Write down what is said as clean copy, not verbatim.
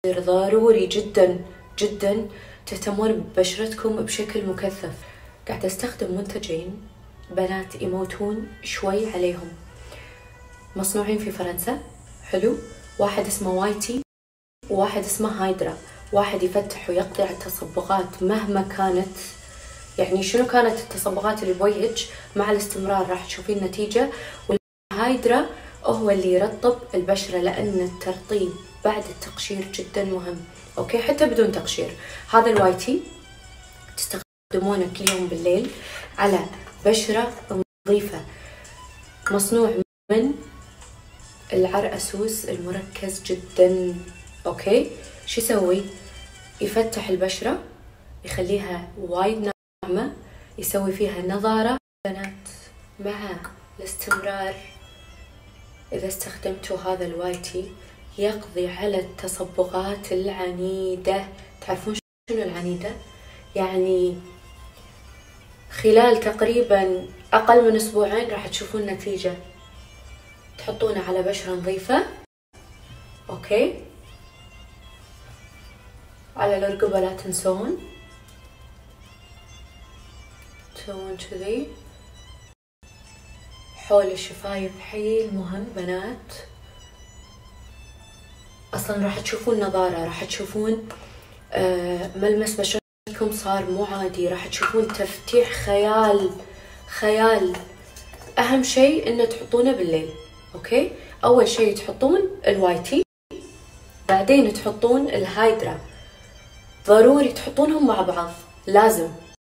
ضروري جدا جدا تهتمون ببشرتكم بشكل مكثف. قاعدة استخدم منتجين بنات يموتون شوي عليهم، مصنوعين في فرنسا. حلو. واحد اسمه وايتي وواحد اسمه هايدرا. واحد يفتح ويقضي على التصبغات مهما كانت، يعني شنو كانت التصبغات اللي بوجهك، مع الاستمرار راح تشوفين نتيجة. والهايدرا هو اللي يرطب البشرة، لأن الترطيب بعد التقشير جدا مهم. اوكي، حتى بدون تقشير. هذا الوايتي تستخدمونه كل يوم بالليل على بشرة نظيفة، مصنوع من العرقسوس المركز جدا. اوكي، شو يسوي؟ يفتح البشرة، يخليها وايد ناعمة، يسوي فيها نضارة. بنات مع الاستمرار إذا استخدمتوا هذا الوايتي يقضي على التصبغات العنيدة. تعرفون شنو العنيدة؟ يعني خلال تقريبا أقل من أسبوعين راح تشوفون نتيجة. تحطونه على بشرة نظيفة. أوكي، على الرقبة لا تنسون، تسوون كذي. حول الشفايف حيل مهم بنات. اصلا راح تشوفون نضارة، راح تشوفون ملمس بشرتكم صار مو عادي، راح تشوفون تفتيح خيال خيال. اهم شيء انه تحطونه بالليل. اوكي، اول شيء تحطون الوايتي، بعدين تحطون الهايدرا. ضروري تحطونهم مع بعض، لازم.